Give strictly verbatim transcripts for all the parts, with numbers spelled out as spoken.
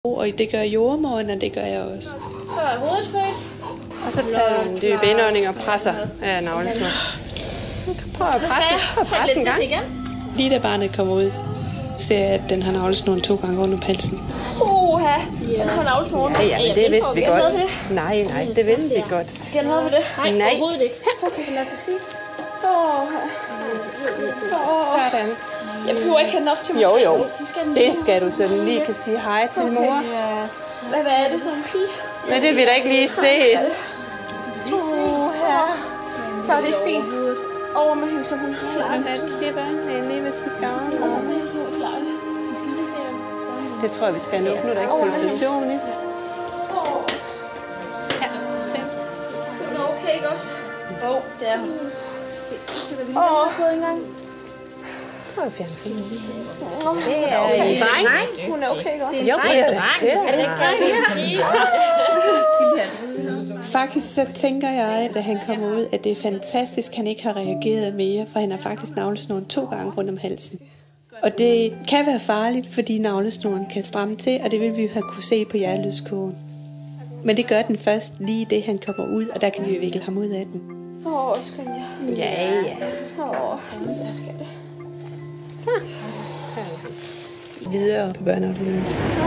Og det gør jordemoderen, og det gør jeg også. Så er hovedet født. Og så tager du en dyb indånding og presser af navlesnor. Prøv at presse, prøv at presse en gang. Lige da barnet kommer ud, ser jeg, at den har navlesnoren to gange rundt om halsen. Uha, den har navlesnoren. Ja, ja, men det vidste vi godt. Nej, nej, det vidste vi godt. Skal der noget ved det? Nej, nej. Overhovedet ikke. Okay, den er så fint. Sådan. Jeg behøver ikke have nok til mig. Jo, jo. Det skal du, så du lige kan sige hej til okay. Mor. Hvad, hvad er det så en pige? Men det vil da ikke lige set. Uh, ja. Så er det fint. Over med hende, så hun klarer det. Hvad du siger bare? Det er lige, hvis vi skal over. Det tror jeg, vi skal nu. Nu er der ikke pulsation i. Ja, tænk. Hun er okay, ikke også? Jo, det er hun. Åh, på en gang. Prøv at fjerne fingeren. Det er okay. Nej, hun er okay, ikke også? Jo, det er det. Er det ikke Faktisk så tænker jeg, da han kommer ud, at det er fantastisk, at han ikke har reageret mere, for han har faktisk navlesnoren to gange rundt om halsen. Og det kan være farligt, fordi navlesnoren kan stramme til, og det vil vi jo have kunne se på hjertelydskogen. Men det gør den først lige det, han kommer ud, og der kan vi jo vikle ham ud af den. Åh, oh, skal jeg? Ja, ja. Åh, det skal det. Så. Videre på børneafdelingen.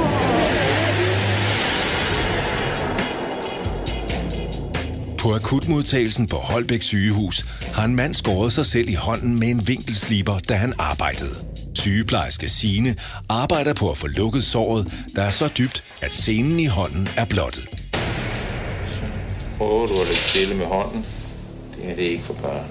På akutmodtagelsen på Holbæk sygehus har en mand skåret sig selv i hånden med en vinkelsliber, da han arbejdede. Sygeplejerske Signe arbejder på at få lukket såret, der er så dybt, at senen i hånden er blottet. Prøver du at lægge stille med hånden? Det er det ikke for børn.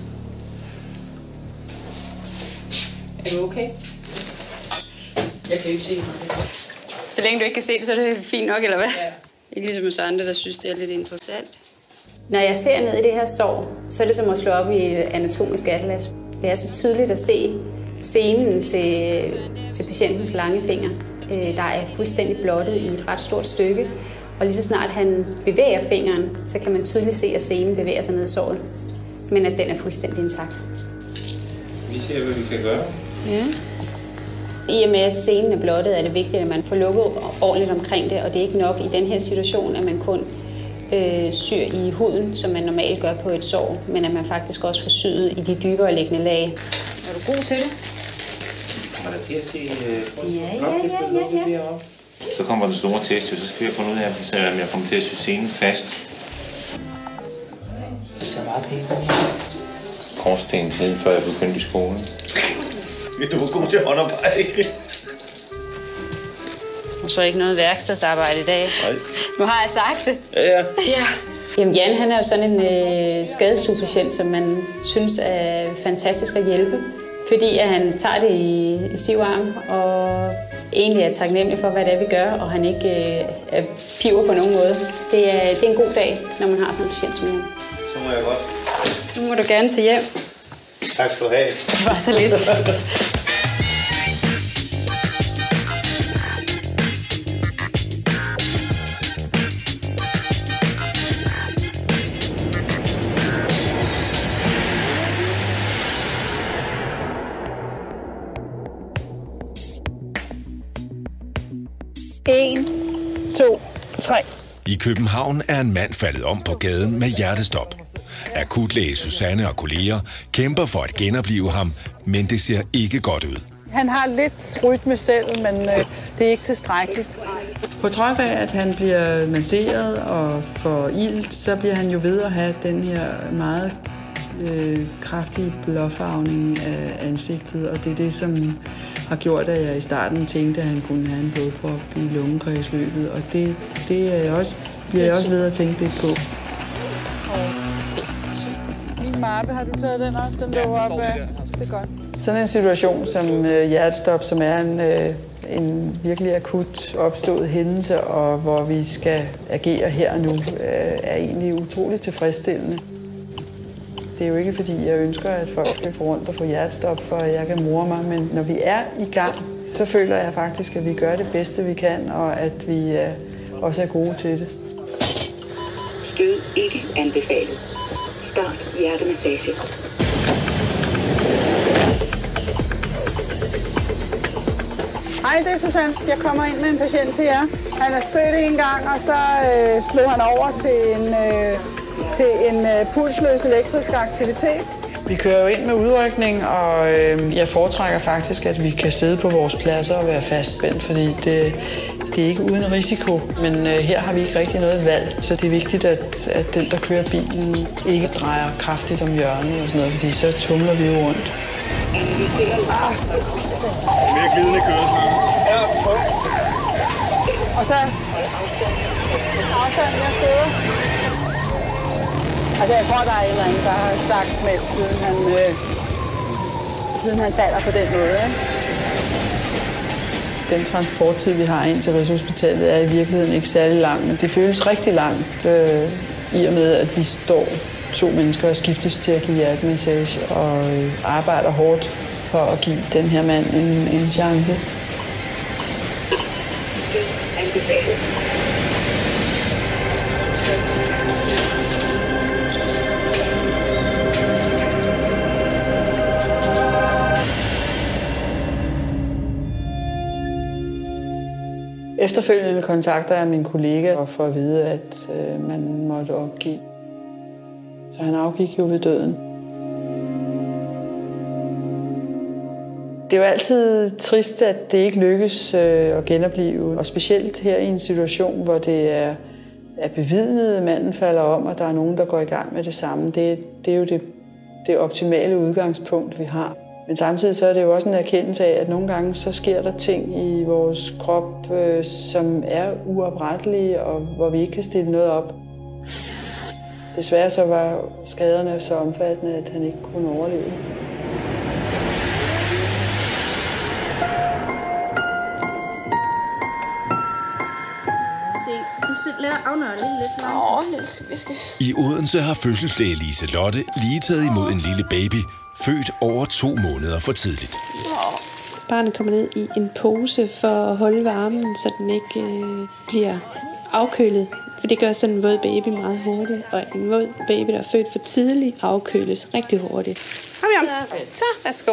Er du okay? Jeg kan ikke se mig. Så længe du ikke kan se det, så er det fint nok, eller hvad? Ja. Ikke ligesom hos andre, der synes, det er lidt interessant. Når jeg ser ned i det her sår, så er det som at slå op i et anatomisk atlas. Det er så tydeligt at se senen til, til patientens lange finger. Der er fuldstændig blottet i et ret stort stykke. Og lige så snart han bevæger fingeren, så kan man tydeligt se, at senen bevæger sig ned i såret. Men at den er fuldstændig intakt. Vi ser, hvad vi kan gøre. Ja. I og med, at senen er blottet, er det vigtigt, at man får lukket ordentligt omkring det. Og det er ikke nok i den her situation, at man kun øh, syr i huden, som man normalt gør på et sår. Men at man faktisk også får syet i de dybere liggende lag. Er du god til det? Kommer der til at se øh, ja, ja, ja, ja, ja. Så kommer den store test, så skal jeg finde ud af, om jeg kommer til at sy senen fast. Det ser meget pænt ud. Korsten tid, før jeg begyndte i skolen. Du var god til håndarbejde, ikke? Og så ikke noget værkstedsarbejde i dag. Nej. Nu har jeg sagt det. Ja, ja. Ja. Jamen Jan, han er jo sådan en øh, skadestuepatient, som man synes er fantastisk at hjælpe. Fordi at han tager det i, i stiv arm, og egentlig er taknemmelig for, hvad det er, vi gør, og han ikke øh, er piver på nogen måde. Det er, det er en god dag, når man har sådan en patient som Jan. Så må jeg godt. Nu må du gerne til hjem. Tak skal du have. Det var så lidt. En, to, tre. I København er en mand faldet om på gaden med hjertestop. Akutlæge Susanne og kolleger kæmper for at genoplive ham, men det ser ikke godt ud. Han har lidt rytme selv, men øh, det er ikke tilstrækkeligt. På trods af, at han bliver masseret og får ilt, så bliver han jo ved at have den her meget øh, kraftige blåfarvning af ansigtet, og det er det, som har gjort, at jeg i starten tænkte, at han kunne have en blodprop i lungekredsløbet, og det, det er jeg også, bliver jeg også ved at tænke lidt på. Min mappe, har du taget den også? Den lå op af? Det er godt. Sådan en situation som øh, hjertestop, som er en, øh, en virkelig akut opstået hændelse, og hvor vi skal agere her og nu, øh, er egentlig utroligt tilfredsstillende. Det er jo ikke, fordi jeg ønsker, at folk skal gå rundt og få hjertestop, for at jeg kan more mig, men når vi er i gang, så føler jeg faktisk, at vi gør det bedste, vi kan, og at vi øh, også er gode til det. Stød ikke anbefalet. Start hjertemassage. Hej det er Susanne. Jeg kommer ind med en patient til jer. Han er stødt en gang, og så øh, slog han over til en, øh, til en øh, pulsløs elektrisk aktivitet. Vi kører jo ind med udrykning, og øh, jeg foretrækker faktisk, at vi kan sidde på vores pladser og være fastspændt, fordi det, det er ikke uden risiko. Men øh, her har vi ikke rigtig noget valg, så det er vigtigt, at, at den, der kører bilen, ikke drejer kraftigt om hjørnet og sådan noget, fordi så tumler vi jo rundt. Mere glidende kørsel. Ja, prøv. Og så afstanden jeg steder. Altså, jeg tror, der er et eller andet, der har sagt smelt, siden han, øh, siden han falder på den måde. Ikke? Den transporttid, vi har ind til Rigshospitalet, er i virkeligheden ikke særlig lang, men det føles rigtig langt, øh, i og med, at vi står to mennesker og skiftes til at give hjertemassage og øh, arbejder hårdt for at give den her mand en, en chance. Efterfølgende kontakter jeg min kollega og får at vide, at øh, man måtte opgive. Så han afgik jo ved døden. Det er jo altid trist, at det ikke lykkes øh, at genoplive. Og specielt her i en situation, hvor det er, er bevidnet, at manden falder om, og der er nogen, der går i gang med det samme. Det, det er jo det, det optimale udgangspunkt, vi har. Men samtidig så er det jo også en erkendelse af, at nogle gange så sker der ting i vores krop, øh, som er uoprettelige, og hvor vi ikke kan stille noget op. Desværre så var skaderne så omfattende, at han ikke kunne overleve. I Odense har fødselslæge Lise Lotte lige taget imod en lille baby, født over to måneder for tidligt. Barnet kommer ned i en pose for at holde varmen, så den ikke øh, bliver afkølet. For det gør sådan en våd baby meget hurtigt, og en våd baby, der er født for tidligt, afkøles rigtig hurtigt. Kom hjem. Så, værsgo.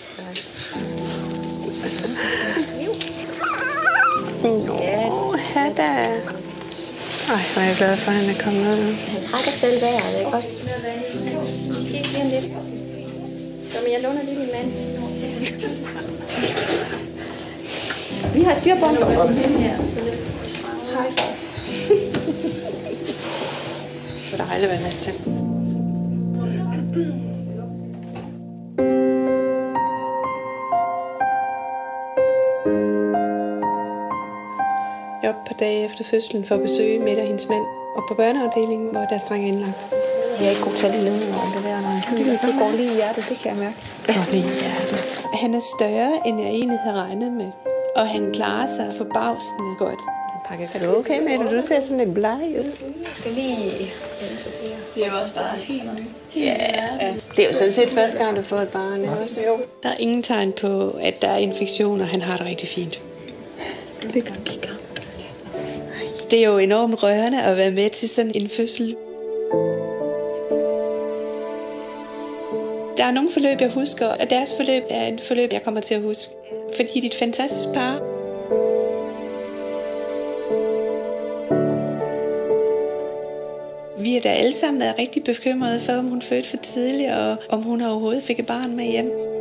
Nå, her da. Ej, hvor er jeg glad for, at han er kommet ned. Han trækker selv vejret, ikke også? Kig lige lidt. Så, men jeg låner lige min mand. Vi har styr på ham. Hej. Det har aldrig været med til. Jeg er oppe på dage efter fødslen for at besøge Mette og hendes mand, og på børneafdelingen, hvor deres dreng er indlagt. Jeg er ikke god til at lide om det der, nej. Det går lige i hjertet, det kan jeg mærke. Det går lige i hjertet. Han er større, end jeg egentlig havde regnet med, og han klarer sig forbavsende godt. Er du okay med det? Du ser sådan lidt bleg ud. Jeg skal lige... Det er jo også bare helt nyt. Ja, det er jo sådan set første gang, du får et barn. Også. Der er ingen tegn på, at der er infektioner. Han har det rigtig fint. Det kan kigge. Det er jo enormt rørende at være med til sådan en fødsel. Der er nogle forløb, jeg husker, og deres forløb er et forløb, jeg kommer til at huske. Fordi de er et fantastisk par. Vi er da alle sammen været rigtig bekymrede for, om hun fødte for tidligt, og om hun overhovedet fik et barn med hjem.